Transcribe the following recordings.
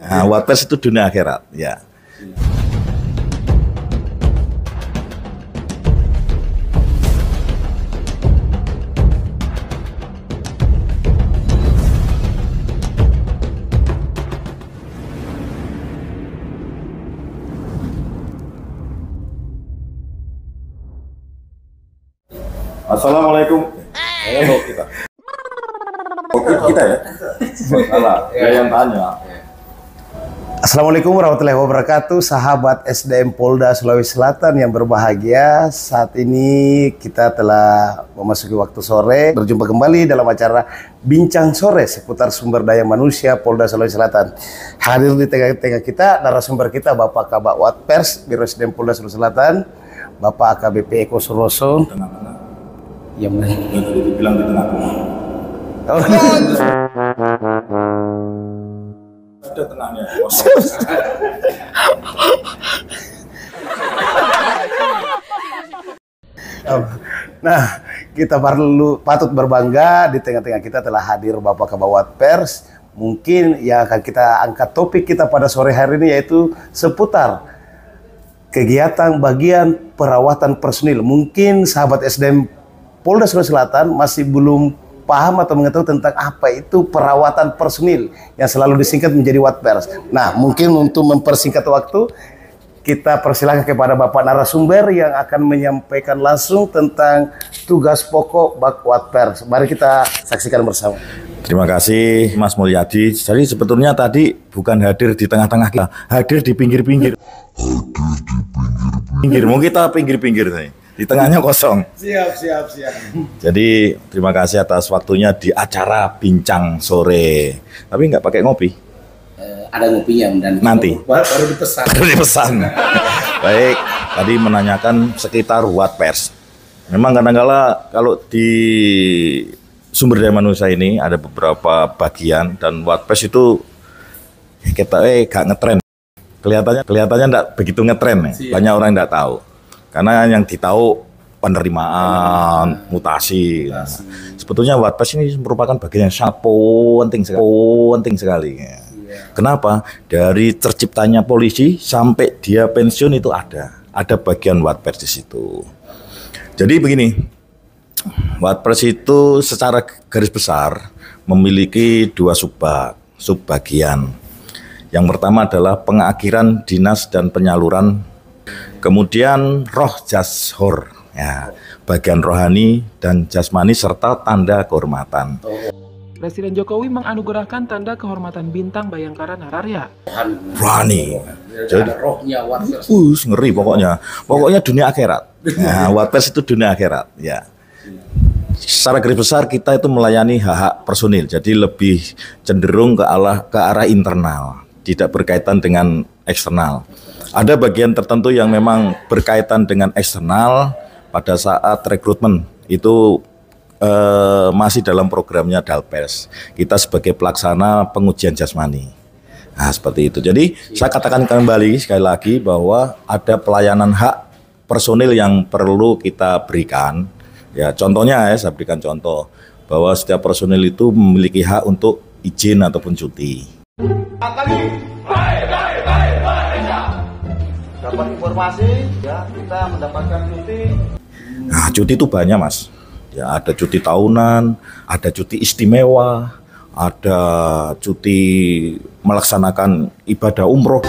Nah, Watpers itu dunia akhirat, ya. Assalamualaikum. Kita. Kita ya. Salah. Ya yang tanya. Assalamualaikum warahmatullahi wabarakatuh, sahabat SDM Polda Sulawesi Selatan yang berbahagia. Saat ini kita telah memasuki waktu sore. Berjumpa kembali dalam acara Bincang Sore seputar sumber daya manusia Polda Sulawesi Selatan. Hadir di tengah-tengah kita narasumber kita Bapak Kabak Watpers Biro SDM Polda Sulawesi Selatan, Bapak AKBP Eko Suroso. Yang tadi dibilang di tengah-tengah. Ada tenangnya. Nah, kita patut berbangga di tengah-tengah kita telah hadir Bapak Kabak Watpers. Mungkin yang akan kita angkat topik kita pada sore hari ini yaitu seputar kegiatan bagian perawatan personil. Mungkin sahabat SDM Polda Sulawesi Selatan masih belum paham atau mengetahui tentang apa itu perawatan personil yang selalu disingkat menjadi Watpers. Nah, mungkin untuk mempersingkat waktu, kita persilahkan kepada Bapak narasumber yang akan menyampaikan langsung tentang tugas pokok Bak Watpers. Mari kita saksikan bersama. Terima kasih Mas Mulyadi. Jadi sebetulnya tadi bukan hadir di tengah-tengah kita, hadir di pinggir-pinggir. Mau kita pinggir-pinggir nih. Di tengahnya kosong. Siap. Jadi terima kasih atas waktunya di acara Bincang Sore. Tapi nggak pakai ngopi. Ada ngopinya dan nanti. Baru dipesan. Baik. Tadi menanyakan sekitar Watpers. Memang kadang-kala kalau di sumber daya manusia ini ada beberapa bagian dan Watpers itu kita gak ngetren. Kelihatannya enggak begitu ngetren ya. Banyak orang yang enggak tahu. Karena yang ditahu penerimaan, mutasi. Nah, sebetulnya Watpers ini merupakan bagian yang sangat penting sekali. Kenapa? Dari terciptanya polisi sampai dia pensiun itu ada bagian Watpers di situ. Jadi begini, Watpers itu secara garis besar memiliki dua subbagian. Yang pertama adalah pengakhiran dinas dan penyaluran. Kemudian roh jashor, ya, bagian rohani dan jasmani serta tanda kehormatan. Presiden Jokowi menganugerahkan tanda kehormatan bintang Bayangkara Nararya. Rohani, jadi rohnya Watpers. Ngeri pokoknya dunia akhirat. Nah, Watpers itu dunia akhirat, ya. Secara garis besar kita itu melayani hak-hak personil, jadi lebih cenderung ke arah internal, tidak berkaitan dengan eksternal. Ada bagian tertentu yang memang berkaitan dengan eksternal pada saat rekrutmen itu masih dalam programnya Dalpers. Kita sebagai pelaksana pengujian jasmani. Nah, seperti itu. Jadi saya katakan kembali sekali lagi bahwa ada pelayanan hak personil yang perlu kita berikan. Ya, contohnya saya berikan contoh bahwa setiap personil itu memiliki hak untuk izin ataupun cuti. Dapat informasi, ya kita mendapatkan cuti. Nah, cuti itu banyak, Mas. Ya, ada cuti tahunan, ada cuti istimewa, ada cuti melaksanakan ibadah umroh,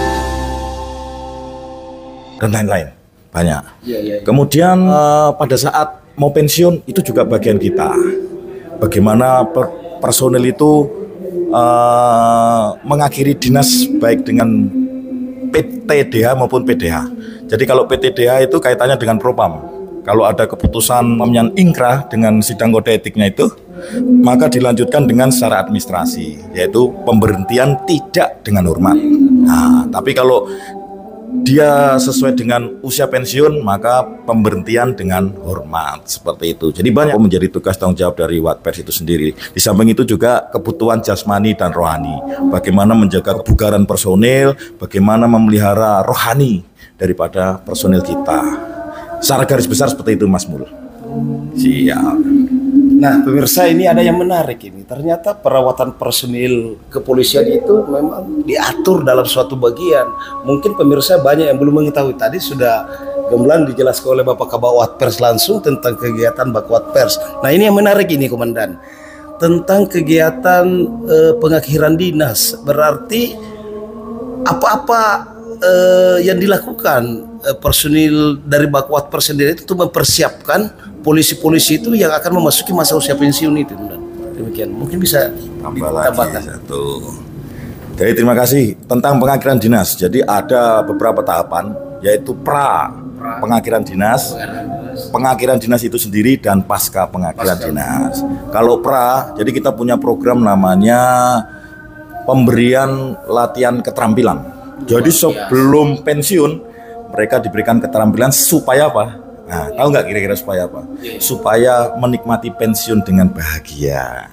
dan lain-lain. Banyak. Kemudian pada saat mau pensiun, itu juga bagian kita. Bagaimana personel itu mengakhiri dinas baik dengan PTDH maupun PDH. Jadi kalau PTDH itu kaitannya dengan propam. Kalau ada keputusan pemilihan ingkrah dengan sidang kode etiknya itu, maka dilanjutkan dengan secara administrasi, yaitu pemberhentian tidak dengan hormat. Nah, tapi kalau dia sesuai dengan usia pensiun, maka pemberhentian dengan hormat, seperti itu. Jadi banyak menjadi tugas tanggung jawab dari Watpers itu sendiri. Di samping itu juga kebutuhan jasmani dan rohani. Bagaimana menjaga kebugaran personil, bagaimana memelihara rohani daripada personil kita. Secara garis besar seperti itu, Mas Mul. Siap. Nah, pemirsa, ini ada yang menarik ini. Ternyata perawatan personil kepolisian itu memang diatur dalam suatu bagian. Mungkin pemirsa banyak yang belum mengetahui. Tadi sudah gamblang dijelaskan oleh Bapak Kabawat Pers langsung tentang kegiatan Bakwat Pers. Nah, ini yang menarik ini, Komandan. Tentang kegiatan pengakhiran dinas. Berarti apa-apa yang dilakukan personil dari Bakwat Pers sendiri itu mempersiapkan polisi-polisi itu yang akan memasuki masa usia pensiun itu. Demikian, mungkin bisa ditambahkan satu. Jadi terima kasih tentang pengakhiran dinas. Jadi ada beberapa tahapan, yaitu pengakhiran dinas, pengakhiran dinas itu sendiri dan pasca pengakhiran dinas. Kalau jadi kita punya program namanya pemberian latihan keterampilan. Jadi sebelum pensiun mereka diberikan keterampilan supaya apa? Nah, tahu nggak kira-kira supaya apa? Supaya menikmati pensiun dengan bahagia.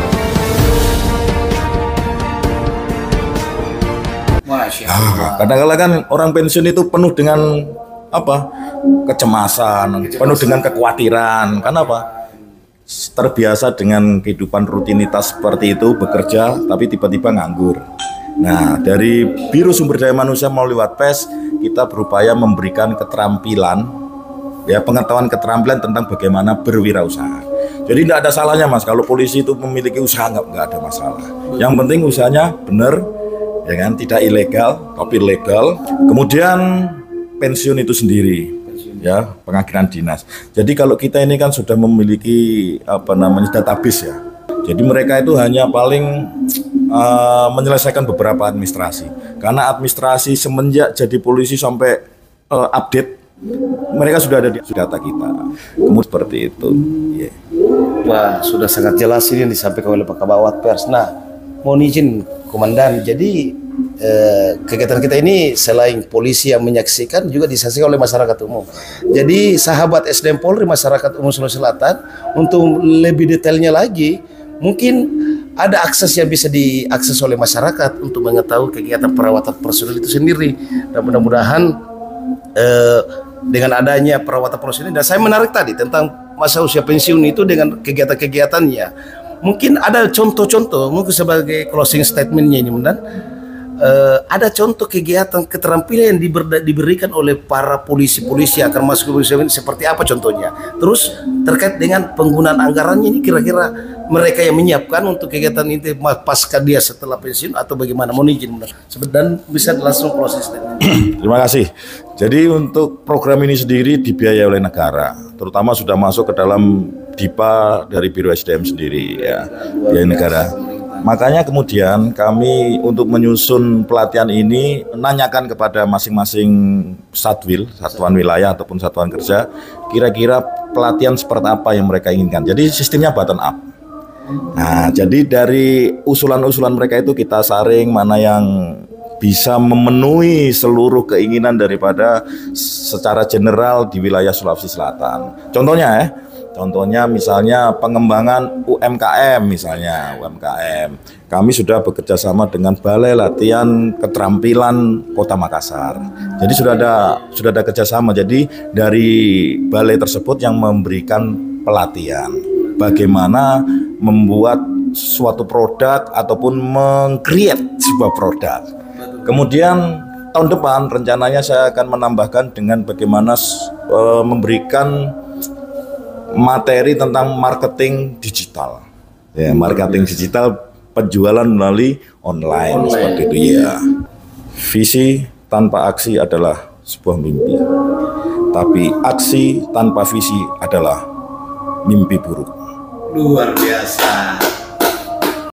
Kadang-kadang kan orang pensiun itu penuh dengan apa? Kecemasan, penuh dengan kekhawatiran. Kenapa? Terbiasa dengan kehidupan rutinitas seperti itu, bekerja tapi tiba-tiba nganggur. Nah, dari Biro Sumber Daya Manusia melalui Watpes kita berupaya memberikan keterampilan, ya, pengetahuan keterampilan tentang bagaimana berwirausaha. Jadi tidak ada salahnya, Mas, kalau polisi itu memiliki usaha, nggak ada masalah. Yang penting usahanya benar, ya kan, tidak ilegal tapi legal. Kemudian pensiun itu sendiri, ya, pengakhiran dinas. Jadi kalau kita ini kan sudah memiliki database, ya. Jadi mereka itu hanya paling menyelesaikan beberapa administrasi. Karena administrasi semenjak jadi polisi sampai update, mereka sudah ada di data kita. Kemudian seperti itu. Yeah. Wah, sudah sangat jelas ini yang disampaikan oleh Pak Kabawat Pers. Nah, mohon izin Komandan, jadi kegiatan kita ini selain polisi yang menyaksikan juga disaksikan oleh masyarakat umum. Jadi sahabat SDM Polri masyarakat umum Sulawesi Selatan, untuk lebih detailnya lagi, mungkin ada akses yang bisa diakses oleh masyarakat untuk mengetahui kegiatan perawatan personil itu sendiri. Dan mudah-mudahan dengan adanya perawatan personil, dan saya menarik tadi tentang masa usia pensiun itu dengan kegiatan-kegiatannya. Mungkin ada contoh-contoh, mungkin sebagai closing statementnya ini, ada contoh kegiatan keterampilan yang diberikan oleh para polisi-polisi yang akan masuk ke polisi ini, seperti apa contohnya. Terus terkait dengan penggunaan anggarannya ini, kira-kira mereka yang menyiapkan untuk kegiatan ini pasca dia setelah pensiun atau bagaimana? Mohon izin, dan bisa langsung closing statement. Terima kasih. Jadi untuk program ini sendiri dibiayai oleh negara, terutama sudah masuk ke dalam DIPA dari Biro SDM sendiri, ya, biaya negara. Makanya kemudian kami untuk menyusun pelatihan ini menanyakan kepada masing-masing satwil, satuan wilayah ataupun satuan kerja, kira-kira pelatihan seperti apa yang mereka inginkan. Jadi sistemnya bottom up. Nah, jadi dari usulan-usulan mereka itu kita saring mana yang bisa memenuhi seluruh keinginan daripada secara general di wilayah Sulawesi Selatan. Contohnya misalnya pengembangan UMKM misalnya, UMKM. Kami sudah bekerja sama dengan Balai Latihan Keterampilan Kota Makassar. Jadi sudah ada kerjasama. Jadi dari balai tersebut yang memberikan pelatihan bagaimana membuat suatu produk ataupun meng-create sebuah produk. Kemudian tahun depan rencananya saya akan menambahkan dengan bagaimana memberikan materi tentang marketing digital, ya, marketing digital, penjualan melalui online. Seperti itu, ya. Visi tanpa aksi adalah sebuah mimpi, tapi aksi tanpa visi adalah mimpi buruk. Luar biasa.